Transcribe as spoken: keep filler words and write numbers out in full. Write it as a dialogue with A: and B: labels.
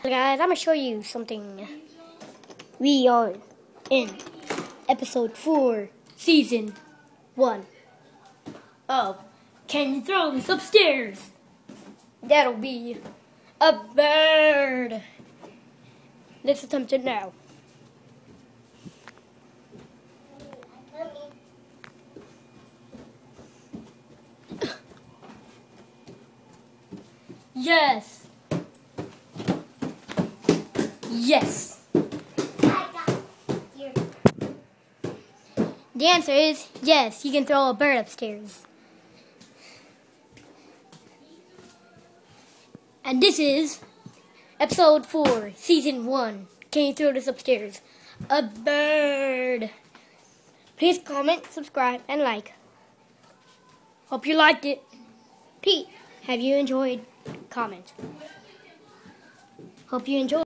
A: Guys, I'm gonna show you something. We are in episode four, season one of Can You Throw This Upstairs? That'll be a bird. Let's attempt it now. Yes. Yes. The answer is yes, you can throw a bird upstairs. And this is episode four, season one. Can you throw this upstairs? A bird. Please comment, subscribe, and like. Hope you liked it. Pete, have you enjoyed? Comment. Hope you enjoyed.